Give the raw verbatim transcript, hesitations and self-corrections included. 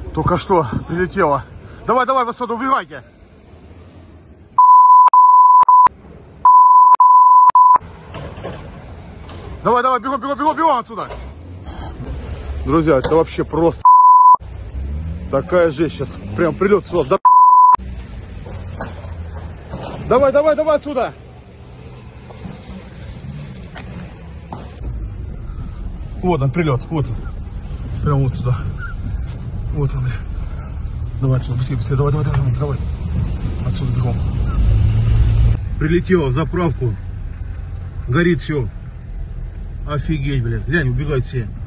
Только что прилетело. Давай, давай, в отсюда, убегайте. Давай, давай, бегом, бегом, бегом, бегом отсюда. Друзья, это вообще просто такая жесть сейчас. Прям прилет сюда. Давай, давай, давай отсюда. Вот он, прилет, вот он. Прям вот сюда. Вот он. Давай отсюда, быстрее, быстрее. Давай, давай, давай, давай. Отсюда бегом. Прилетело в заправку. Горит все. Офигеть, блядь. Глянь, убегают все.